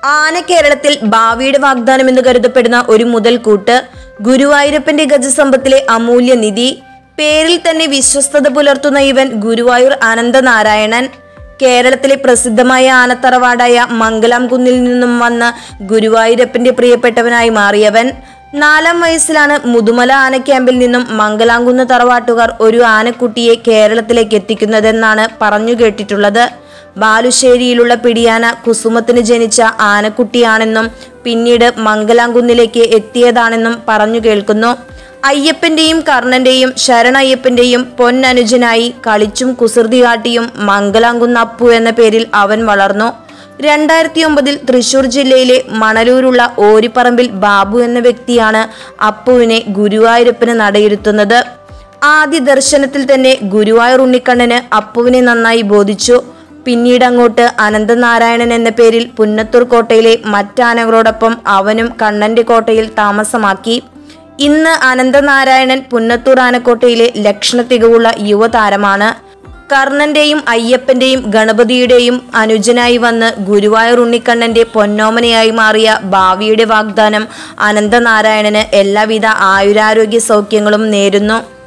ആന കേരളത്തിൽ ഭാവിയുടെ വാഗ്ദാനം എന്ന് കരുതപ്പെടുന്ന ഒരു മുതൽക്കൂട്ട്. ഗുരുവായൂരപ്പന്റെ ഗജസമ്പത്തിലെ അമൂല്യ നിധി. പേരിൽ തന്നെ വിശ്വസ്തത പുലർത്തുന്ന ഇവൻ ഗുരുവായൂർ അനന്തനാരായണൻ. കേരളത്തിലെ പ്രസിദ്ധമായ ആനത്തറവാടായ മംഗലാംകുന്നിൽ നിന്നും വന്ന് ഗുരുവായൂരപ്പന്റെ പ്രിയപ്പെട്ടവനായി മാറിയവൻ. 4-ാം വയസ്സിലാണ് മുതുമല ആന ക്യാമ്പിൽ നിന്നും മംഗലാംകുന്ന് തറവാട്ടുകാർ ഒരു ആനക്കുട്ടിയെ കേരളത്തിലേക്ക് എത്തിക്കുന്നതെന്നാണ് പറഞ്ഞു കേട്ടിട്ടുള്ളത്. ബാലുശ്ശേരിയിലുള്ള പിടിയാന കുസുമത്തിന് ജനിച്ച ആനക്കുട്ടിയാണെന്നും പിന്നീട് മംഗലാംകുന്നിലേക്ക് എത്തിയതാണെന്നും പറഞ്ഞു കേൾക്കുന്നു. അയ്യപ്പന്റെയും കർണന്റെയും ശരണയ്യപ്പന്റെയും പൊന്നനുജനായി കളിച്ചും കുസൃതി കാട്ടിയും മംഗലാംകുന്ന് അപ്പു എന്ന പേരിൽ അവൻ വളർന്നു. 2009 തൃശൂർ ജില്ലയിലെ മണലൂരുള്ള ഓരിപ്പറമ്പിൽ ബാബു എന്ന വ്യക്തിയാണ് അപ്പുവിനെ ഗുരുവായൂരപ്പന് നടയിരുത്തുന്നത്. ആദ്യ ദർശനത്തിൽ തന്നെ ഗുരുവായൂർ ഉണ്ണിക്കണ്ണന് അപ്പുവിനെ നന്നായി ബോധിച്ചു. പിന്നീട് അങ്ങോട്ട് അനന്തനാരായണൻ എന്ന പേരിൽ പുന്നത്തൂർ കോട്ടയിലെ മറ്റാനകളോടൊപ്പം അവനും കണ്ണന്റെ കോട്ടയിൽ താമസമാക്കി. ഇന്ന് അനന്തനാരായണൻ പുന്നത്തൂർ ആനക്കോട്ടയിലെ ലക്ഷണ തികവുള്ള യുവതാരമാണ്. കർണന്റെയും അയ്യപ്പന്റെയും ഗണപതിയുടെയും അനുജനായി വന്ന് ഗുരുവായൂർ ഉണ്ണിക്കണ്ണന്റെ പൊന്നോമനയായി മാറിയ ഭാവിയുടെ വാഗ്ദാനം അനന്തനാരായണന് എല്ലാവിധ ആയുരാരോഗ്യ സൗഖ്യങ്ങളും നേരുന്നു.